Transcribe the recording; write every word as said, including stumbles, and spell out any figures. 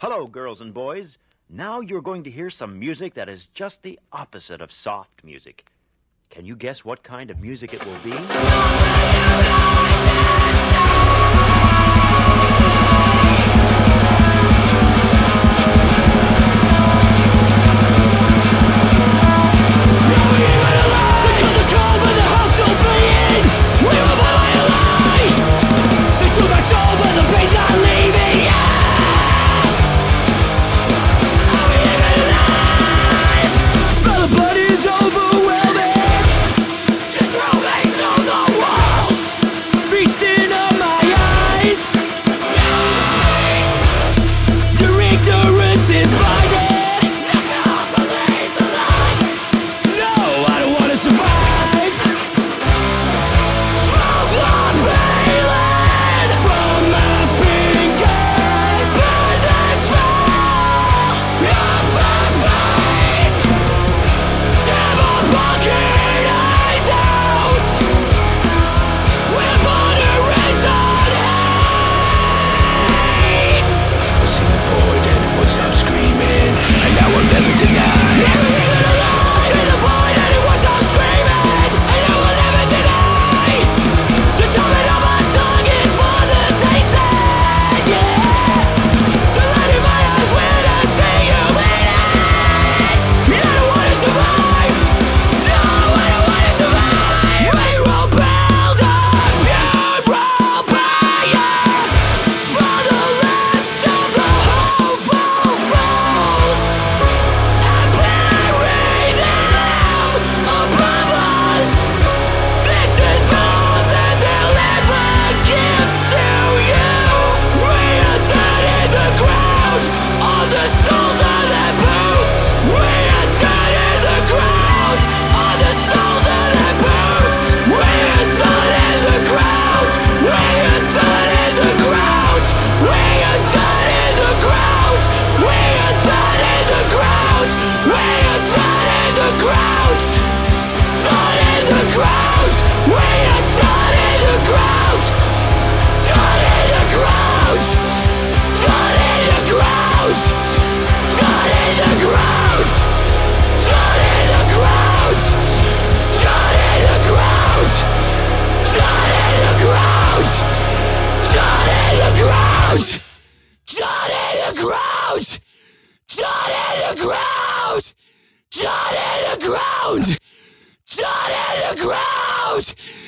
Hello, girls and boys. Now you're going to hear some music that is just the opposite of soft music. Can you guess what kind of music it will be? Down in the ground! Down in the ground!